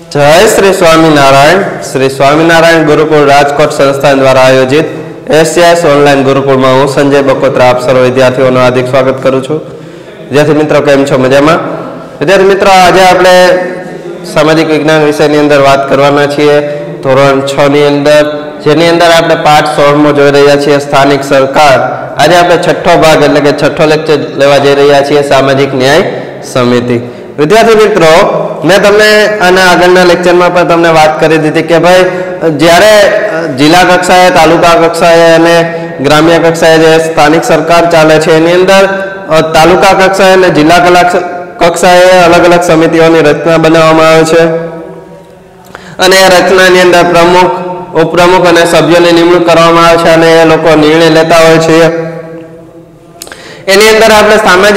जय श्री स्वामीनारायण गुरुकुल राजकोट संस्थान द्वारा आयोजित SGIS ऑनलाइन गुरुकुल में हूँ संजय बकोत्रा आप सर्व विद्यार्थीओं हार्दिक स्वागत करूँ छूं। विद्यार्थी मित्रों केम छो मजामां? विद्यार्थी मित्रों आज आपणे सामाजिक विज्ञान विषय अंदर बात करवाना छीए धोरण 6 ની અંદર, જેની અંદર આપણે પાઠ 16 માં જોઈ રહ્યા છીએ સ્થાનિક સરકાર। આજે આપણે છઠ્ઠો ભાગ એટલે કે છઠ્ઠો લેક્ચર લેવા જઈ રહ્યા છીએ સામાજિક ન્યાય સમિતિ। विद्यार्थी मित्रों मैं तमने आना आगळना लेक्चर में पण तमने बात करी दीधी के भाई ज्यारे जिला कक्षाए तालुका कक्षाए अने ग्राम्य कक्षाए जे स्थानिक सरकार चाले छे एनी अंदर तालुका कक्षाए अने जिला कक्षाए अलग अलग समितिओनी रचना बनाववामां आवे छे अने ए रचनानी अंदर प्रमुख उपप्रमुख अने सभ्योनी निमणूक करवामां आवे छे अने ए लोको निर्णय लेता होय छे। एनी अंदर आपणे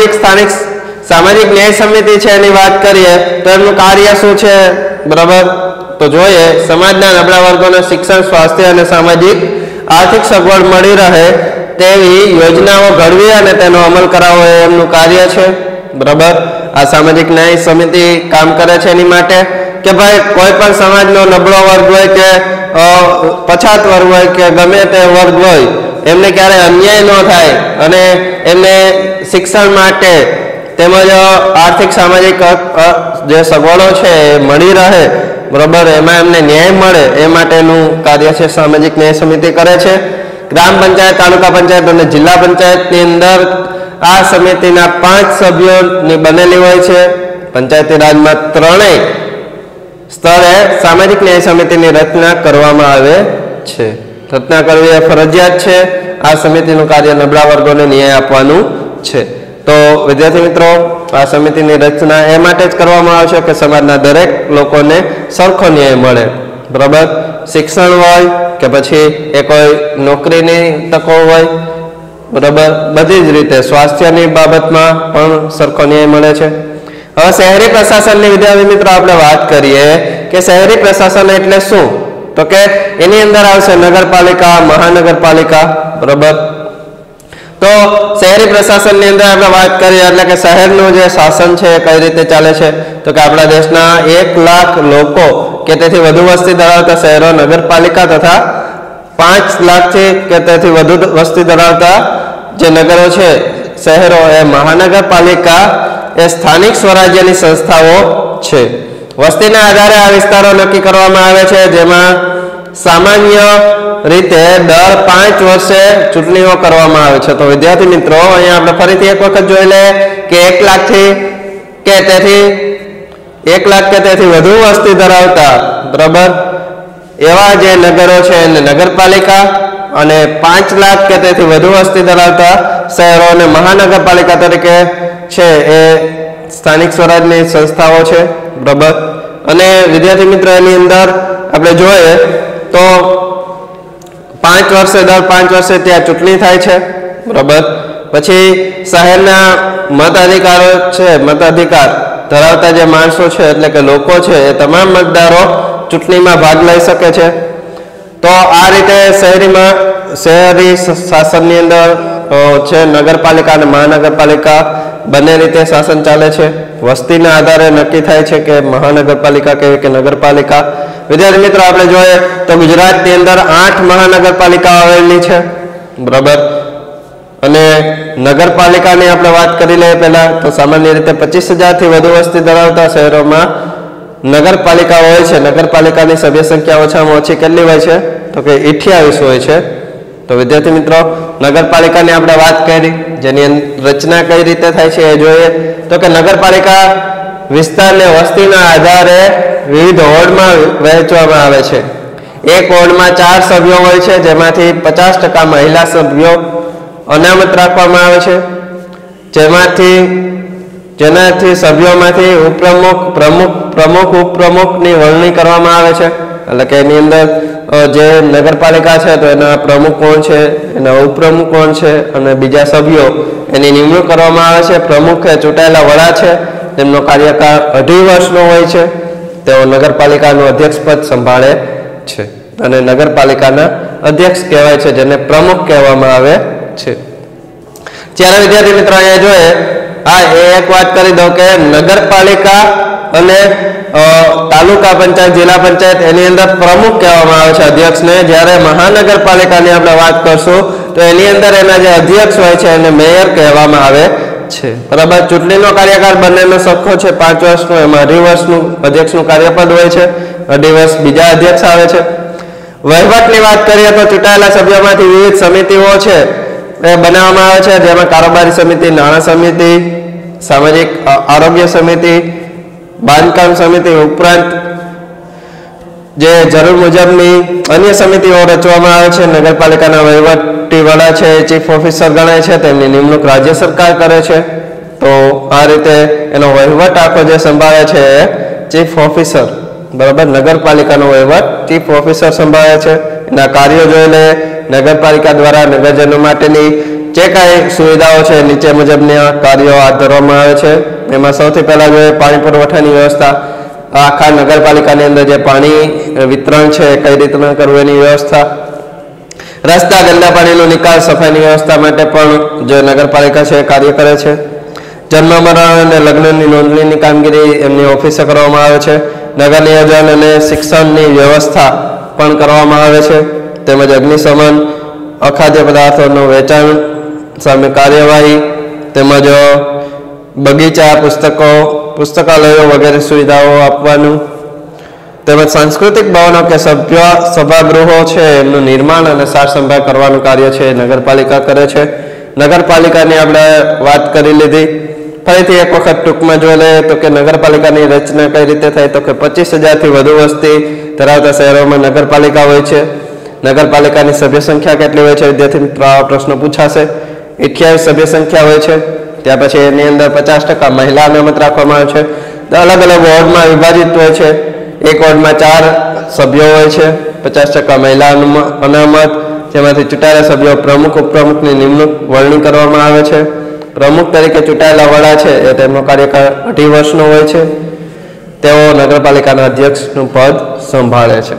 सामाजिक न्याय समिति छे एनी वात करीए तो एमनुं कार्य शुं छे बराबर तो जोईए समाजना नबळा वर्गोने शिक्षण स्वास्थ्य अने सामाजिक आर्थिक सगवड मळी रहे तेवी योजनाओ घडवी अने तेनो अमल करावવો ए एमनुं कार्य छे बराबर। आ सामाजिक न्याय समिति काम करे छे एनी माटे के भाई कोई पण समाजनो नबळो वर्ग होय के पछात वर्ग होय के गमे ते वर्ग होय एमने क्यारे अन्याय न थाय अने एमने शिक्षण माटे तेमज आर्थिक सामाजिक जे सगवडो छे मळी रहे बराबर एमां एमने न्याय मळे ए माटेनुं कार्य छे सामाजिक न्याय समिति करे छे। ग्राम पंचायत तालुका पंचायत अने जिल्ला पंचायतनी अंदर आ समितिना 5 सभ्योनी बनेली होय छे। पंचायती राजमां त्रणेय स्तरे सामाजिक न्याय समितिनी रचना करवामां आवे छे। रचना करवी ए फरजियात छे। आ समितिनुं कार्य नबळा वर्गोने न्याय आपवानुं छे। तो विद्यार्थी मित्रों आ समितिनी रचना ए माटे ज करवामां आवशे के समाजना दरेक लोकोने सरखो न्याय मळे बराबर। शिक्षण होय के पछी ए कोई नौकरीनी तको होय बराबर बधी ज रीते स्वास्थ्यनी बाबतमां पण सरखो न्याय मळे छे। हवे शहेरी प्रशासननी विद्यार्थी मित्रों आपणे वात करीए के शहेरी प्रशासन एटले शुं तो के एनी अंदर आवशे नगरपालिका महानगरपालिका बराबर। तो शहरी प्रशासन ની અંદર આપણે વાત કરીએ એટલે કે શહેરનું જે શાસન છે કઈ રીતે ચાલે છે તો કે આપણા દેશના 1 લાખ લોકો કે તેથી વધુ વસ્તી ધરાવતા શહેરો નગરપાલિકા તથા 5 લાખથી કે તેથી વધુ વસ્તી ધરાવતા જે નગરો છે શહેરો એ મહાનગરપાલિકા એ સ્થાનિક સ્વરાજ્યની સંસ્થાઓ છે। વસ્તીના આધારે આ વિસ્તારો નક્કી કરવામાં આવે છે જેમાં सामान्य रीते दर 5 वर्षे चूंटणीओ करवामां आवे छे। तो विद्यार्थी मित्रों अहींया आपणे फरीथी एक वखत जोई ले के 1 लाख थी के तेथी 1 लाख के तेथी वधु वस्ती धरावता बराबर एवा जे नगरो छे एने नगरपालिका अने 5 लाख के तेथी वधु वस्ती धरावता शहेरोने महानगरपालिका तरीके छे ए स्थानिक स्वराजनी संस्थाओ छे बराबर। अने विद्यार्थी मित्रों एनी अंदर आपणे जोईए तो 5 वर्षे दर 5 वर्षे त्या चूंटणी थाय छे बराबर। पछी शहेरना मताधिकारो छे मताधिकार धरावता जे माणसो छे એટલે કે લોકો છે એ તમામ મતદારો ચૂંટણીમાં ભાગ લઈ શકે છે। તો આ રીતે શહેરી શાસનની અંદર છે નગરપાલિકા અને મહાનગરપાલિકા બંને રીતે શાસન ચાલે છે। વસ્તીના આધારે નક્કી થાય છે કે મહાનગરપાલિકા કે નગરપાલિકા। विद्यार्थी मित्रों आपणे जोईए तो गुजरातनी अंदर 8 महानगरपालिका आवेली छे बराबर। अने नगरपालिकानी आपणे वात करी लईए पहेला तो सामान्य रीते 25,000 थी वधु वस्ती धरावता शहेरोमां नगरपालिका होय छे। नगरपालिकानी सभ्य संख्या ओछामां ओછી કેટલી હોય છે તો કે 28 હોય છે। तो विद्यार्थी मित्रों नगरपालिकानी आपणे वात करी जेनी रचना कई रीते थाय छे ए जोईए तो के नगरपालिका विस्तारने वस्तीना आधारे विविध वोर्डमां वहेंचवामां आवे छे। एक वोर्डमां 4 सभ्यो होय छे जेमांथी 50% महिला सभ्यो अनामत राखवामां आवे छे जेनाथी सभ्योमांथी उपप्रमुख प्रमुख उपप्रमुखनी वरणी करवामां आवे छे। એટલે કે એની અંદર જે નગરપાલિકા છે તો એના પ્રમુખ કોણ છે એના ઉપપ્રમુખ કોણ છે અને બીજા સભ્યો એની નિમણૂક કરવામાં આવે છે। પ્રમુખ એ ચૂંટાયેલા વડા છે તેમનો કાર્યકાળ 2.5 વર્ષનો હોય છે। તેઓ નગરપાલિકાનું અધ્યક્ષ પદ સંભાળે છે અને નગરપાલિકાના અધ્યક્ષ કહેવાય છે જેને પ્રમુખ કહેવામાં આવે છે। જ્યારે વિદ્યાર્થી મિત્રો અહીંયા જોઈએ આ એક વાત કરી દઉં કે નગરપાલિકા અને તાલુકા પંચાયત જિલ્લા પંચાયત એની અંદર પ્રમુખ કહેવામાં આવે છે અધ્યક્ષને. જ્યારે મહાનગરપાલિકાની આપણે વાત કરશું તો એની અંદર એના જે અધ્યક્ષ હોય છે એને મેયર કહેવામાં આવે છે. બરાબર. ચૂંટણીનો કાર્યકાળ બંનેનો સરખો છે, 5 વર્ષનો. એમાં 2.5 વર્ષનું અધ્યક્ષનું કાર્યપદ હોય છે, 2.5 વર્ષ બીજા અધ્યક્ષ આવે છે. વહીવટની વાત કરીએ તો ચૂંટાયેલા સભ્યોમાંથી વિવિધ સમિતિઓ છે એ બનાવવામાં આવે છે, જેમાં કારોબારી સમિતિ, નાણાં સમિતિ, સામાજિક આરોગ્ય સમિતિ, બાંધકામ સમિતિ ઉપરાંત જે જરૂર મુજબની અન્ય સમિતિઓ રચવામાં આવે છે. નગરપાલિકાના વહીવટી વડા છે ચીફ ઓફિસર ગણાય છે, તેમની નિમણૂક રાજ્ય સરકાર કરે છે. તો આ રીતે એનો વહીવટ આખો જે સંભાળે છે એ ચીફ ઓફિસર, બરાબર, નગરપાલિકાનો વહીવટ ચીફ ઓફિસર સંભાળે છે. એના કાર્યો જોઈ લે. નગરપાલિકા દ્વારા નગરજનો માટેની જે કાંઈ સુવિધાઓ છે નીચે મુજબના કાર્યો હાથ ધરવામાં આવે છે. એમાં સૌથી પહેલા જોઈએ પાણી પુરવઠાની વ્યવસ્થા. આખા નગરપાલિકાની અંદર જે પાણી વિતરણ છે કઈ રીતના કરવું એની વ્યવસ્થા. રસ્તા, ગંદા પાણીનો નિકાલ, સફાઈની વ્યવસ્થા માટે પણ જે નગરપાલિકા છે કાર્ય કરે છે. જન્મ, મરણ અને લગ્નની નોંધણીની કામગીરી એમની ઓફિસે કરવામાં આવે છે. નગર નિયોજન અને શિક્ષણની વ્યવસ્થા પણ કરવામાં આવે છે. તેમજ અગ્નિશમન, અખાદ્ય પદાર્થોનું વેચાણ સામે કાર્યવાહી, તેમજ બગીચા, પુસ્તકાલયો વગેરે સુવિધાઓ આપવાનું, તેમજ સાંસ્કૃતિક ભવનો કે સભાગૃહો છે એમનું નિર્માણ અને સાર સંભાળ કરવાનું કાર્ય છે નગરપાલિકા કરે છે. નગરપાલિકાની આપણે વાત કરી લીધી. ફરીથી એક વખત ટૂંકમાં જોઈ લઈએ તો કે નગરપાલિકાની રચના કઈ રીતે થાય તો કે 25,000થી વધુ વસ્તી ધરાવતા શહેરોમાં નગરપાલિકા હોય છે. નગરપાલિકાની સભ્ય સંખ્યા કેટલી હોય છે વિદ્યાર્થી મિત્રો આ પ્રશ્ન પૂછાશે. 28 સભ્ય સંખ્યા હોય છે. ત્યાર પછી એની અંદર 50% મહિલા અનામત રાખવામાં આવે છે. અલગ અલગ વોર્ડમાં વિભાજિત હોય છે. એક વોર્ડમાં 4 સભ્યો હોય છે, 50% મહિલા અનામત. જેમાંથી ચૂંટાયેલા સભ્યો પ્રમુખ, ઉપપ્રમુખની નિમણૂક વરણી કરવામાં આવે છે. પ્રમુખ તરીકે ચૂંટાયેલા વડા છે એ તેમનો કાર્યકાળ 2.5 વર્ષનો હોય છે. તેઓ નગરપાલિકાના અધ્યક્ષનું પદ સંભાળે છે.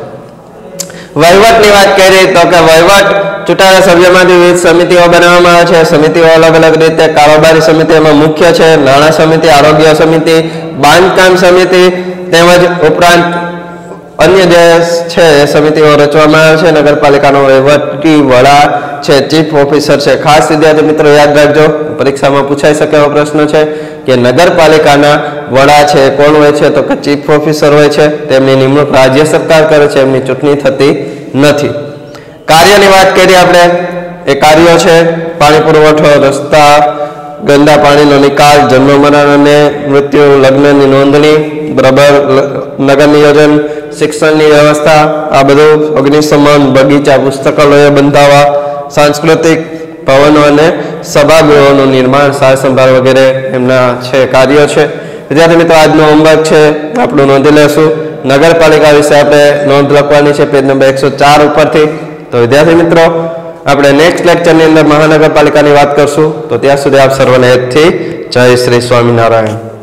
વહીવટની વાત કરીએ તો કે વહીવટ ચૂંટાયેલા સભ્યોમાંથી વિવિધ સમિતિઓ બનાવવામાં આવે છે. સમિતિઓ અલગ અલગ રીતે કારોબારી સમિતિ એમાં મુખ્ય છે, નાણાં સમિતિ, આરોગ્ય સમિતિ, બાંધકામ સમિતિ, તેમજ ઉપરાંત અન્ય જે છે એ સમિતિઓ રચવામાં આવે છે. નગરપાલિકાનો વહીવટી વડા છે ચીફ ઓફિસર છે. ખાસ વિદ્યાર્થી મિત્રો યાદ રાખજો, પરીક્ષામાં પૂછાઈ શકે એવો પ્રશ્ન છે કે નગરપાલિકાના વડા છે કોણ હોય છે તો કે ચીફ ઓફિસર હોય છે. તેમની નિમણૂક રાજ્ય સરકાર કરે છે, એમની ચૂંટણી થતી નથી. કાર્યની વાત કરીએ આપણે. એ કાર્યો છે પાણી પુરવઠો, રસ્તા, ગંદા પાણીનો નિકાલ, જન્મ, મરણ અને મૃત્યુ, લગ્નની નોંધણી, બરાબર, નગર નિયોજન, શિક્ષણની વ્યવસ્થા, આ બધું, અગ્નિશમન, બગીચા, પુસ્તકાલયો બંધાવવા, સાંસ્કૃતિક ભવનો અને સભાગૃહોનું નિર્માણ, સાર સંભાળ વગેરે એમના છે કાર્યો છે. વિદ્યાર્થી મિત્રો આજનો હોમવર્ક છે આપણું નોંધી લેશું. નગરપાલિકા વિશે આપણે નોંધ લખવાની છે પેજ નંબર 104 ઉપરથી. તો વિદ્યાર્થી મિત્રો આપણે નેક્સ્ટ લેક્ચરની અંદર મહાનગરપાલિકાની વાત કરશું. તો ત્યાં સુધી આપ સર્વને હેતથી જય શ્રી સ્વામિનારાયણ.